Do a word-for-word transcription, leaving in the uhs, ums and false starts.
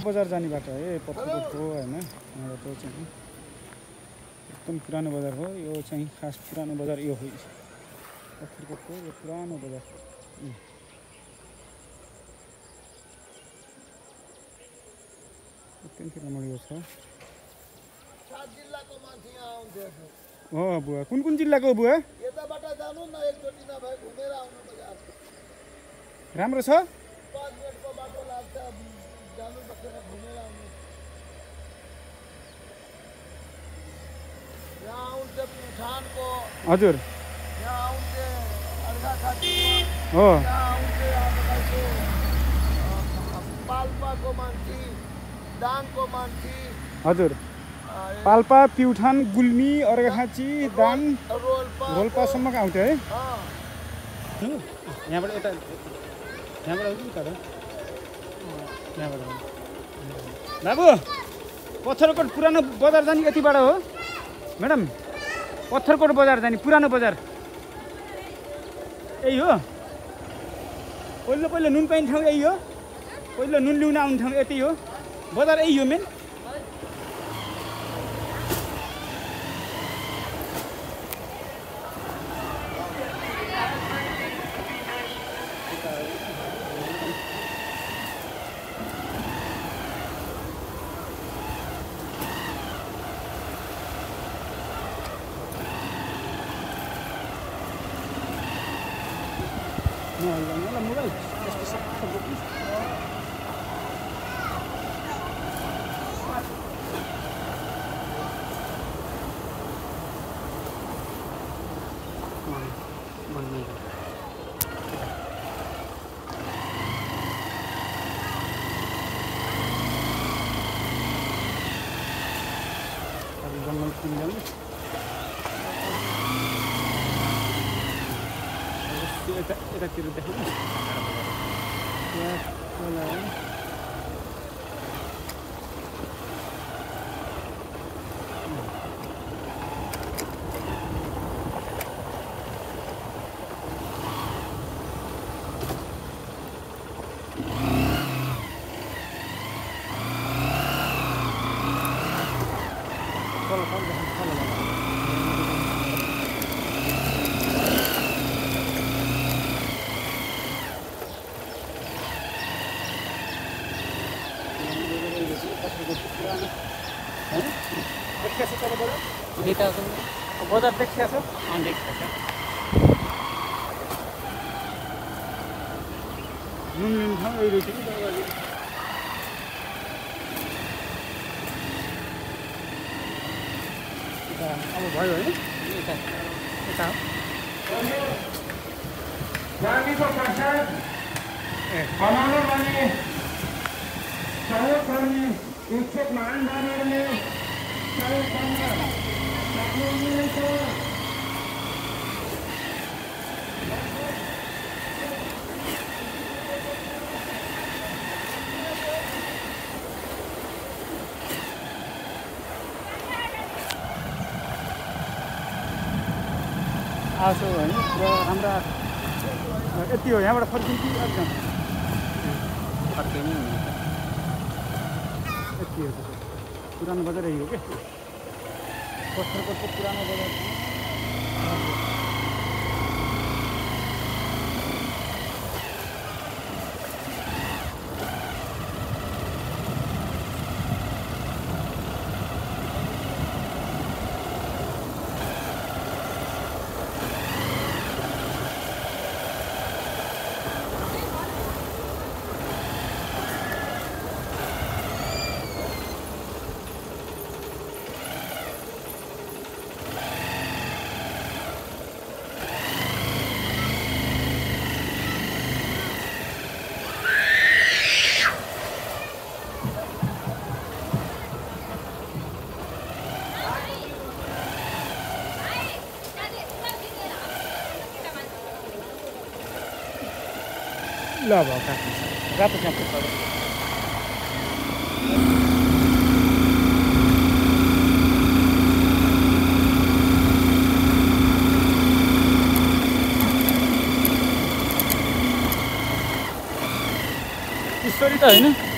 बजार जाने बाटो है पत्थरकोटको हैन यहाँबाट चाहिँ एकदम पुरानो बजार हो यो चाहिँ खास पुरानो बजार यो हो पत्थरकोटको यो पुरानो बजार अत्यन्तै रमाइलो छ सात जिल्लाको मान्छे यहाँ आउँथे हो बुवा कुन कुन जिल्लाको बुवा यताबाट जानु न एकचोटि नभए घुमेर आउनु बजार राम्रो छ पाँच मिनटको बाटो लाग्छ जानु बसेर घुमेर आउनु यहाँ आउँछ प्युठानको हजुर यहाँ आउँछ अर्घाखाँचीमा हो यहाँ आउँछ तपाईँको पाल्पाको मान्छे दाङको मान्छे हजुर पाल्पा प्युठान गुल्मी अर्घाखाँची दाङ रोल्पा रोल्पासम्मको आउँथ्यो है अँ यहाँबाट यता यहाँबाट आउँछ त यहाँबाट बाबु पत्थरकोट पुरानो बजार जाने यतिबाट हो म्याडम पत्थरकोट बजार जाने पुरानो बजार यही हो पहिलो पहिलो नुन पाइने ठाउँ यही हो पहिलो नुन लिउन आउने ठाउँ यति हो बजार यही हो मेन Nggak, mulai. Janggal tinggal. Kita kita kira dah. Ya, mulai. Kalau kalau dah kalau dah. Kita बजार देखिया छ अन देखिया छ नुन लिन ठाउँ यही रहेछ कि अब भयो है यता यता जानीको प्रसाद बनाउनु भने सहयोग गर्ने इच्छुक महानुभावहरूले सहयोग गर्न सक्नुहुनेछ। आसो होइन पुरा राम्रा यति हो यहाँबाट फर्किन्छ कि एकदम फर्किने यति हो पुरानो बजार यही हो क्या पत्थरकोटको पुरानो बजार ल अब काट्नु रातो च्याम्पो पर्यो ईश्वरी त होइन